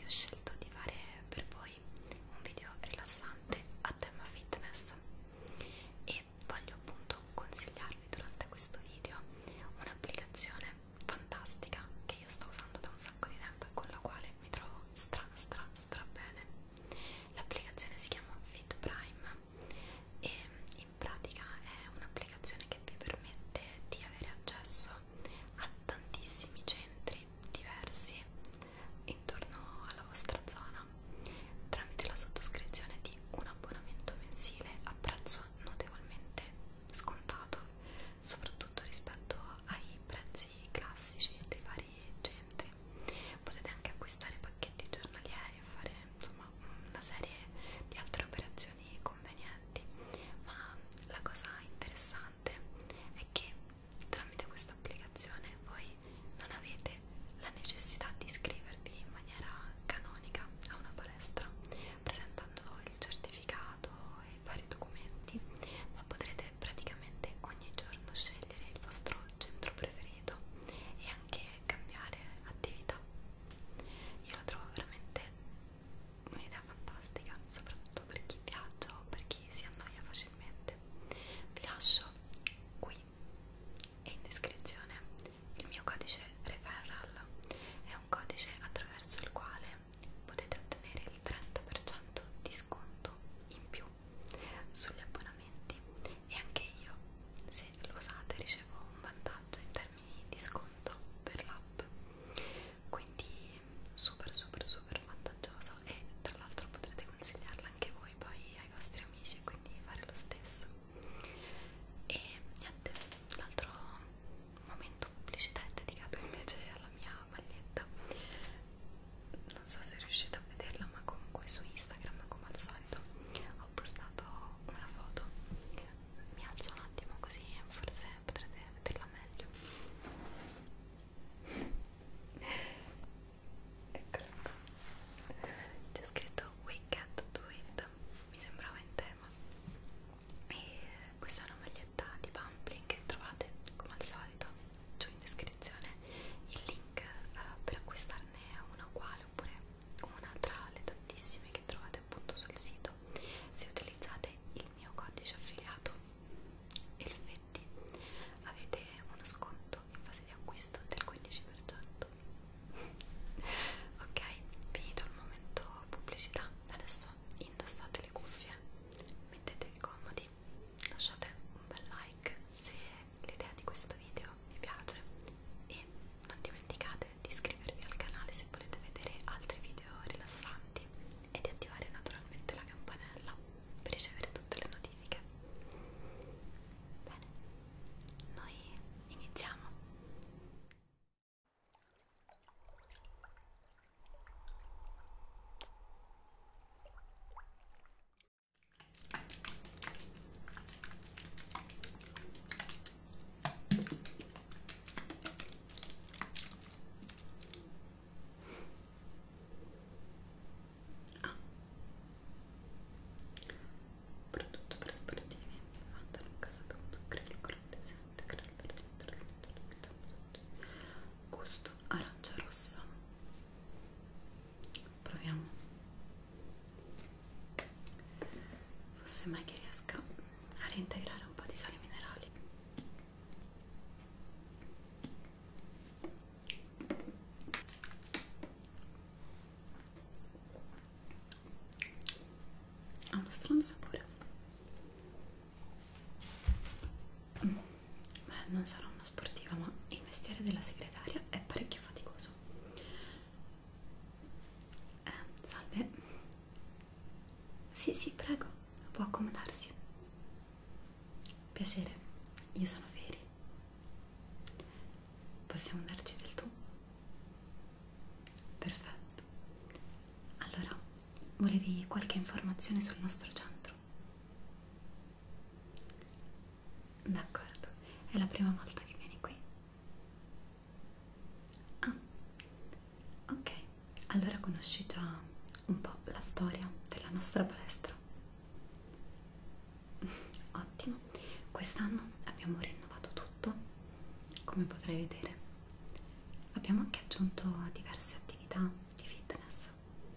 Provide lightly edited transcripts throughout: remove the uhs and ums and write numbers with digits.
scelto di fare per voi un video rilassante a tema fitness e voglio appunto consigliarvi durante questo video un'applicazione fantastica che io sto usando da un sacco di tempo e con la quale mi trovo stra bene. L'applicazione si chiama Fit Prime e in pratica è un'applicazione che vi permette di avere accesso a tantissimi centri diversi intorno alla vostra zona tramite la sottoscrizione di un abbonamento mensile a prezzo notevolmente scontato, soprattutto rispetto ai prezzi classici dei vari centri. Potete anche acquistare pacchetti giornalieri e fare insomma una serie di altre operazioni convenienti, ma la cosa interessante è che tramite questa applicazione voi non avete la necessità di iscrivervi in maniera canonica a una palestra presentando il certificato e i vari documenti, ma potrete praticamente ogni giorno scegliere il vostro centro preferito e anche cambiare attività. Io la trovo veramente un'idea fantastica, soprattutto per chi viaggia o per chi si annoia facilmente. Vi lascio qui e in descrizione il mio codice referral. È un codice attraverso il quale potete ottenere il 30% di sconto in più sugli abbonamenti e anche io, se lo usate, ricevo un vantaggio in termini di sconto per l'app, quindi super vantaggioso e tra l'altro potrete consigliarla anche voi poi ai vostri amici e quindi fare lo stesso. E niente, l'altro momento pubblicità è dedicato invece alla mia maglietta. Non so se riuscite a vederla, ma comunque su Instagram come al solito ho postato una foto. Mi alzo un attimo così forse potrete vederla meglio. Eccola qua, c'è scritto "We Get To It", mi sembrava in tema. E questa è una maglietta di Pumpling che trovate come al solito giù in descrizione il link per acquistarne una uguale oppure una tra le tantissime che trovate appunto sul sito. Se utilizzate il mio codice affiliato Elfetti avete uno sconto in fase di acquisto del 15%. Ok, finito il momento pubblicità, adesso indossate le cuffie, mettetevi comodi, lasciate un bel like se l'idea di questo video vi piace e non dimenticate di iscrivervi al canale se volete vedere altri video rilassanti e di attivare naturalmente la campanella per ricevere tutte le notifiche. Bene, noi iniziamo. Prodotto per sportivi, fatta in casato acrilico, gusto arancia rossa. Proviamo. Forse mai che riesca a reintegrare un po' di sali minerali. Ha uno strano sapore. Beh, non sarò una sportiva, ma il mestiere della segretaria è parecchio faticoso. Salve. Sì, prego, può accomodarsi. Piacere, io sono Feri. Possiamo darci del tu? Perfetto. Allora, volevi qualche informazione sul nostro centro? D'accordo, è la prima volta che vieni qui? Ah, ok. Allora conosci già un po' la storia della nostra palestra? Ottimo, quest'anno abbiamo rinnovato tutto, come potrai vedere. Abbiamo anche aggiunto diverse attività di fitness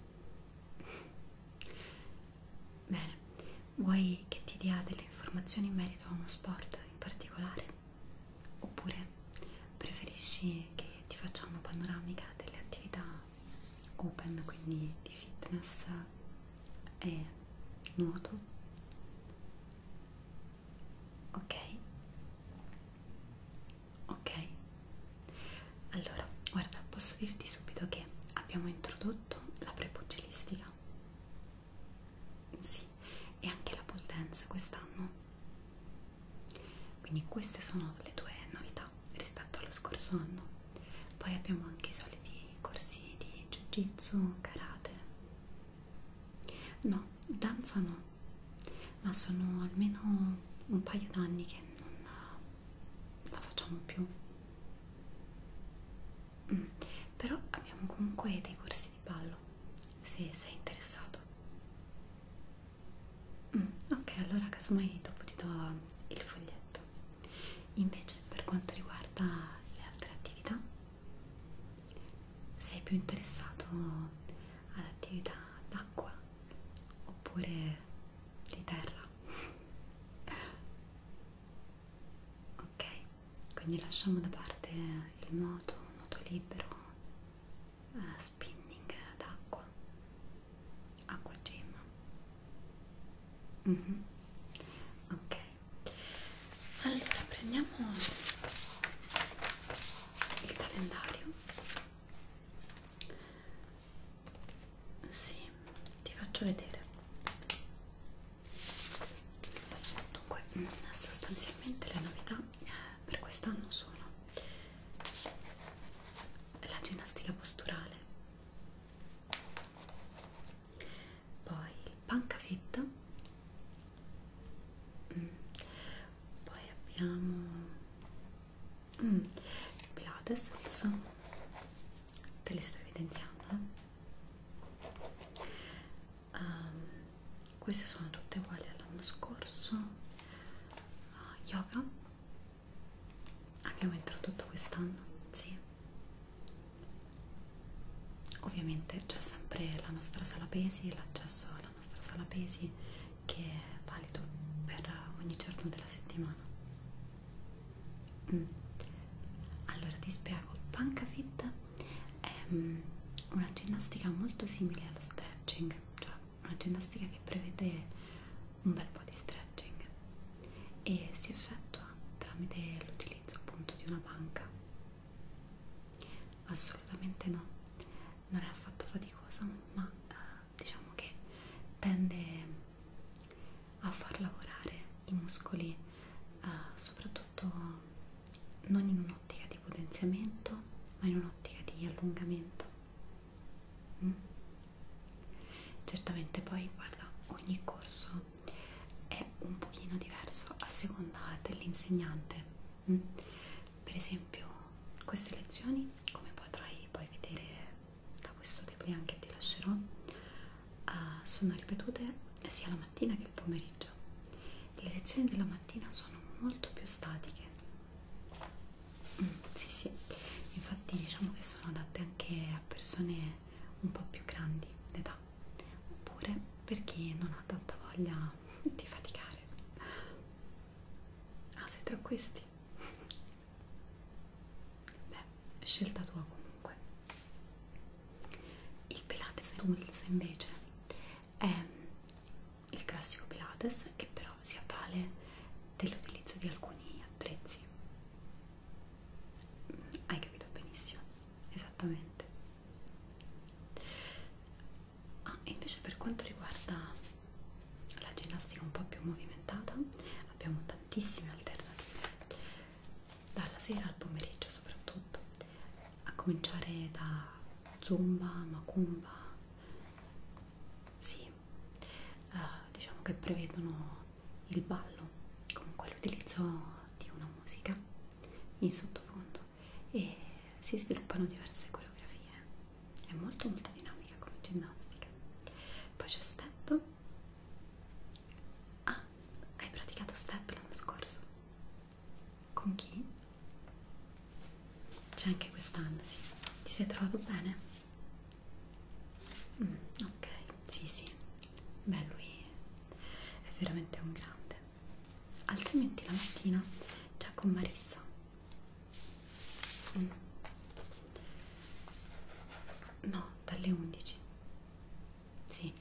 Vuoi che ti dia delle informazioni in merito a uno sport in particolare? Oppure preferisci che ti faccia una panoramica delle attività open, quindi di fitness e nuoto? Ok? Ok? Allora, guarda, posso dirti subito che abbiamo introdotto la prepugilistica, sì, e anche la pole dance quest'anno. Quindi queste sono le due novità rispetto allo scorso anno. Poi abbiamo anche i soliti corsi di jiu-jitsu, karate. No, danza no, ma sono almeno un paio d'anni che non la facciamo più. Però abbiamo comunque dei corsi di ballo, se sei interessato. Ok, allora casomai dopo ti do il foglietto. Invece per quanto riguarda le altre attività, sei più interessato ad attività d'acqua oppure di terra? Ok, quindi lasciamo da parte il nuoto, nuoto libero, spinning d'acqua, acqua gym. Ok, allora prendiamo il calendario. Sì, ti faccio vedere. Dunque, sostanzialmente le novità per quest'anno sono la ginnastica posturale, poi il panca fit, poi abbiamo Pilates, te li sto evidenziando, queste sono tutte uguali all'anno scorso. Yoga abbiamo introdotto quest'anno, sì. Ovviamente c'è sempre la nostra sala pesi, l'accesso alla nostra sala pesi che è valido per ogni giorno della settimana. Allora ti spiego, il Panca Fit è una ginnastica molto simile allo stretching, cioè una ginnastica che prevede un bel po' di stretching e si effettua tramite l'utilizzo appunto di una panca. Assolutamente no, non è affatto faticosa, ma diciamo che tende a far lavorare i muscoli soprattutto non in un'ottica di potenziamento, ma in un'ottica di allungamento. Certamente poi guarda, ogni corso è un pochino diverso a seconda dell'insegnante. Per esempio queste lezioni, come potrai poi vedere da questo dépliant che ti lascerò, sono ripetute sia la mattina che il pomeriggio. Le lezioni della mattina sono molto più statiche. Sì, sì, infatti diciamo che sono adatte anche a persone un po' più grandi d'età, oppure per chi non ha tanta voglia di faticare. Ah, sei tra questi? Beh, scelta tua comunque. Il Pilates Tools invece è il classico Pilates che però si avvale dell'utilizzo di alcuni attrezzi. Hai capito benissimo, esattamente. E invece per quanto riguarda la ginnastica un po' più movimentata, abbiamo tantissime alternative, dalla sera al pomeriggio soprattutto, a cominciare da Zumba, Macumba, sì, diciamo che prevedono il ballo, comunque l'utilizzo di una musica in sottofondo e si sviluppano diverse coreografie. È molto molto dinamica come ginnastica. Poi c'è step. Ah, hai praticato step l'anno scorso? Con chi? C'è anche quest'anno, sì. Ti sei trovato bene? Ok, sì, sì. Beh, lui è veramente un grande. Altrimenti la mattina c'è con Marissa. No, dalle 11. Sì.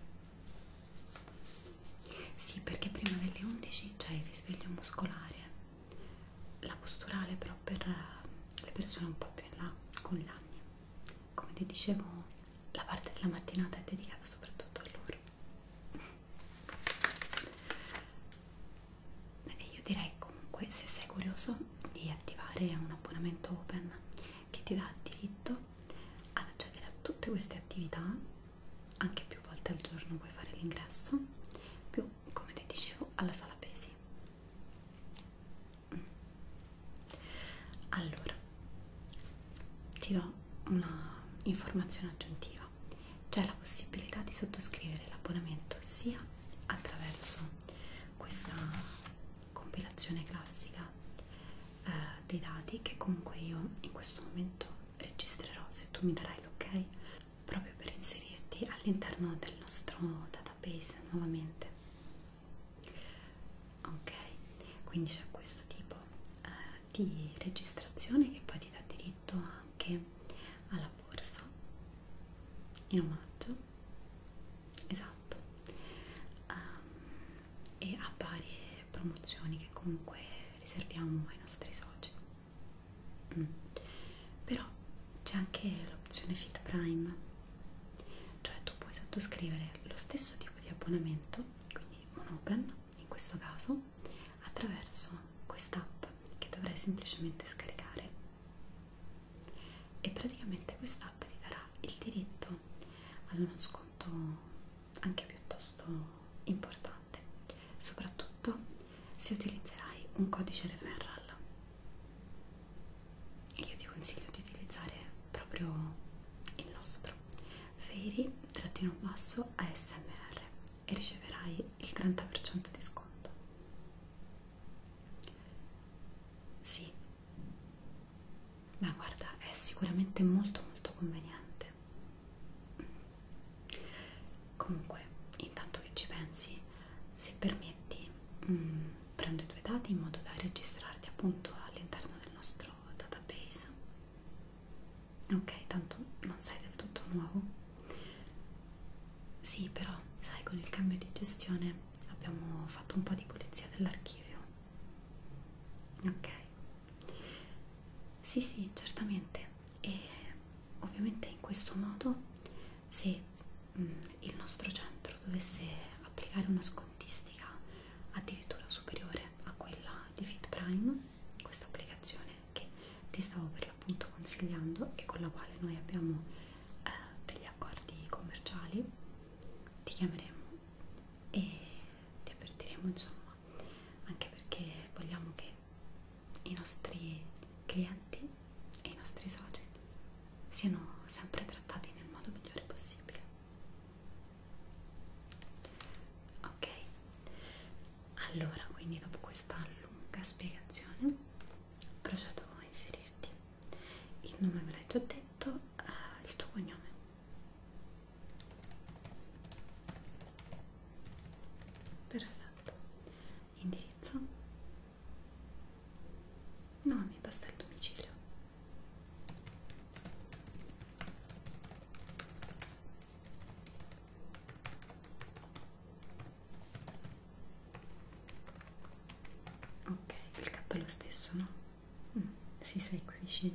Sì, perché prima delle 11 c'è il risveglio muscolare, la posturale però per le persone un po' più in là con gli anni. Come ti dicevo, la parte della mattinata è dedicata soprattutto a loro. E io direi comunque, se sei curioso, di attivare un abbonamento open che ti dà diritto ad accedere a tutte queste attività, anche più volte al giorno puoi fare l'ingresso, più, come ti dicevo, alla sala pesi. Allora, ti do una informazione aggiuntiva. C'è la possibilità di sottoscrivere l'abbonamento sia attraverso questa compilazione classica dei dati, che comunque io in questo momento registrerò se tu mi darai l'ok, proprio per inserirti all'interno del nostro database nuovamente. Ok, quindi c'è questo tipo di registrazione che poi ti dà diritto anche alla borsa in omaggio, esatto, e a varie promozioni che comunque riserviamo ai nostri soci. Però c'è anche l'opzione Fit Prime, cioè tu puoi sottoscrivere lo stesso tipo di abbonamento, quindi un open in questo caso, attraverso quest'app che dovrai semplicemente scaricare, e praticamente quest'app ti darà il diritto ad uno sconto anche piuttosto importante, soprattutto se utilizzerai un codice referral. Io ti consiglio di utilizzare proprio il nostro Fairy-ASMR e riceverai il 30% di sconto. Sì, ma guarda, è sicuramente molto molto conveniente. Comunque, intanto che ci pensi, se permetti, prendo i tuoi dati in modo da registrarti appunto all'interno del nostro database. Ok, tanto non sei del tutto nuovo. Sì, però, sai, con il cambio di gestione abbiamo fatto un po' di pulizia dell'archivio. Ok. Sì, sì, certamente. E ovviamente in questo modo, se il nostro centro dovesse applicare una scontistica addirittura superiore a quella di Fit Prime, questa applicazione che ti stavo per l'appunto consigliando e con la quale noi abbiamo degli accordi commerciali, ti chiameremo e ti avvertiremo, insomma, anche perché vogliamo che i nostri clienti e i nostri soci siano sempre trattati nel modo migliore possibile. Ok, allora, quindi dopo questa lunga spiegazione procedo a inserirti il nome, me l'hai già detto, il tuo cognome. Perfetto. Indirizzo? No, mi basta il domicilio. Ok, il cappello stesso, no? Sì, sei qui vicino.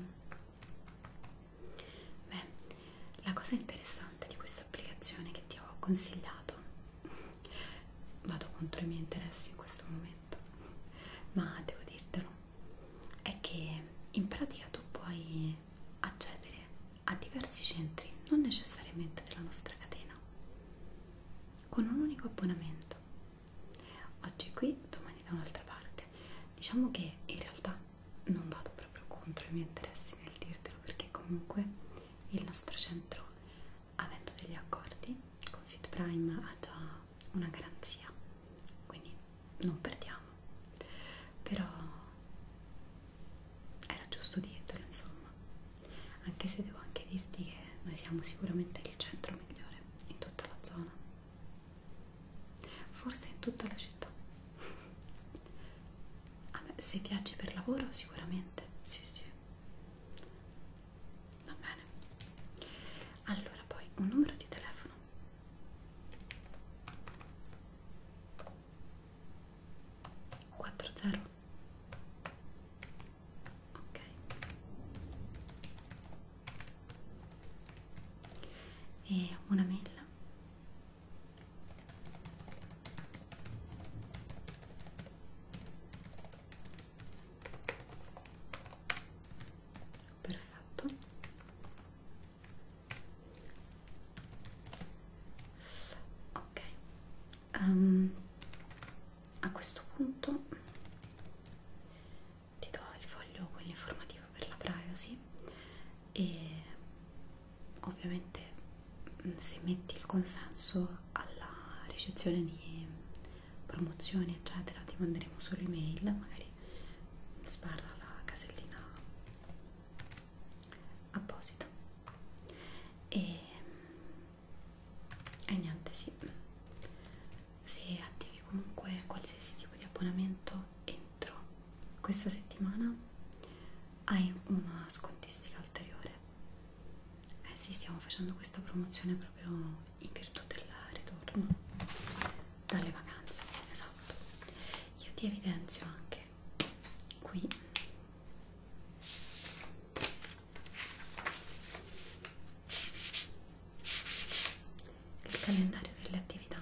Beh, la cosa interessante di questa applicazione che ti ho consigliato, vado contro i miei interessi in questo momento, ma devo dirtelo, è che in pratica tu puoi accedere a diversi centri, non necessariamente della nostra catena, con un unico abbonamento. Oggi qui, domani da un'altra parte. Diciamo che in realtà non vado proprio contro i miei interessi nel dirtelo, perché comunque il nostro centro, avendo degli accordi con Fit Prime, ha già una garanzia, quindi non perdiamo. Però era giusto dirtelo, insomma, anche se devo anche dirti che noi siamo sicuramente il centro migliore in tutta la zona, forse in tutta la città. se viaggi per lavoro sicuramente, sì sì, va bene. Allora poi un numero di telefono. 40. Ok. E una mail. Perfetto. Ok. A questo punto ti do il foglio con l'informativa per la privacy e ovviamente se metti il consenso alla ricezione di promozioni eccetera ti manderemo solo email, magari sbarra la casellina apposita e niente, sì, se attivi comunque qualsiasi tipo di abbonamento entro questa settimana hai una scontistica ulteriore. Eh sì, stiamo facendo questa promozione proprio in virtù del ritorno dalle vacanze, esatto. Io ti evidenzio anche qui il calendario delle attività.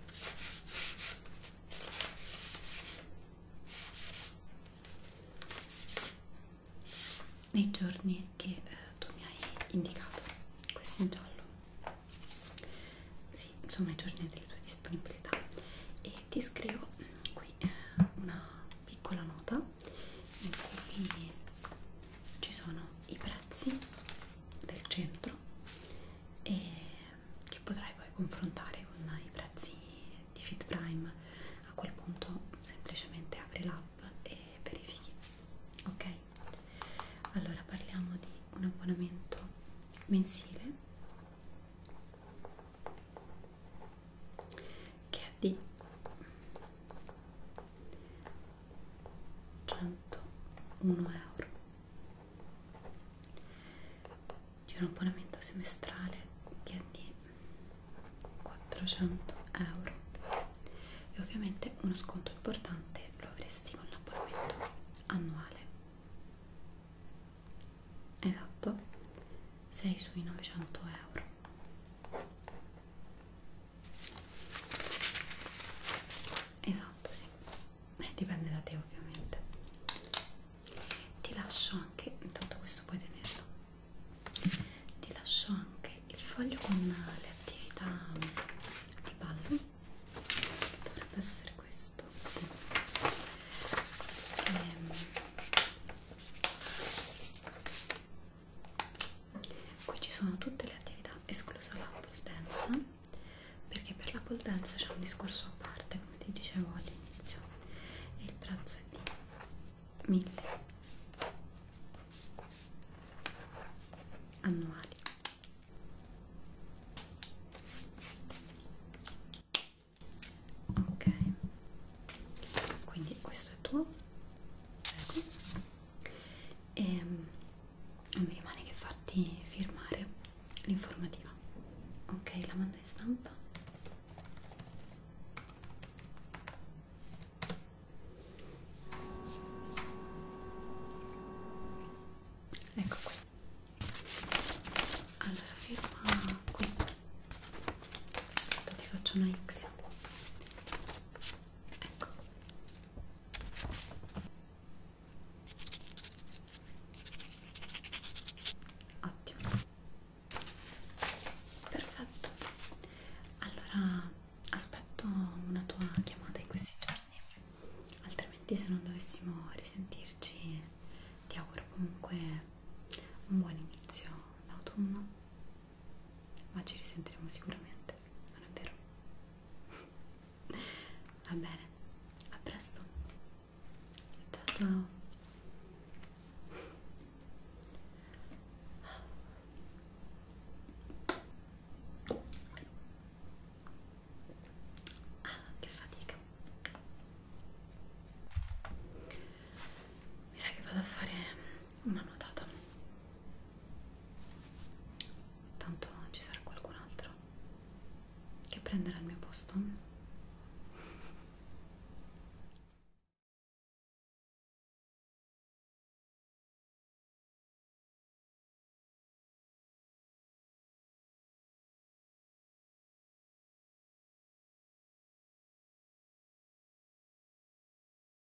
Nei giorni che tu mi hai indicato, questo in giallo, sì, insomma i giorni delle tue disponibilità, e ti scrivo qui una piccola nota in cui ci sono i prezzi del centro e che potrai poi confrontare con i prezzi di Fit Prime. A quel punto semplicemente apri l'app e verifichi. Ok? Allora parliamo di un abbonamento mensile che è di 101 €, di un abbonamento semestrale che è di 400 € e ovviamente uno sconto importante lo avresti con l'abbonamento annuale. Esatto, sei sui 900 €. Esatto, sì, dipende da te ovviamente. Ti lascio anche, intanto questo puoi tenerlo, ti lascio anche il foglio con le attività di ballo, che dovrebbe essere questo, sì. Qui ci sono tutte le attività esclusa la pole dance, perché per la pole dance c'è un discorso a parte, come ti dicevo all'inizio, e il prezzo è di 1000 annuali. Ok, quindi questo è tuo, prego, e non mi rimane che farti firmare l'informativa. Ok, la mando in stampa. Ecco qui. Allora firma qui, ti faccio una X. Ecco. Ottimo, perfetto. Allora aspetto una tua chiamata in questi giorni, altrimenti se non dovessimo risentirci ti auguro comunque un buon inizio d'autunno, ma ci risentiremo sicuramente, non è vero? Va bene,